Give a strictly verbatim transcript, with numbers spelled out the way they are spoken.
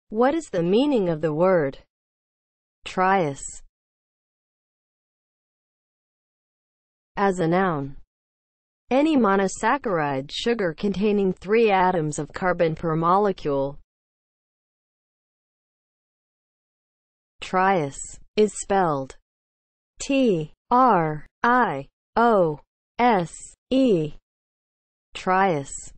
What is the meaning of the word TRIOSE as a noun? Any monosaccharide sugar containing three atoms of carbon per molecule. TRIOSE is spelled T R I O S E. TRIOSE.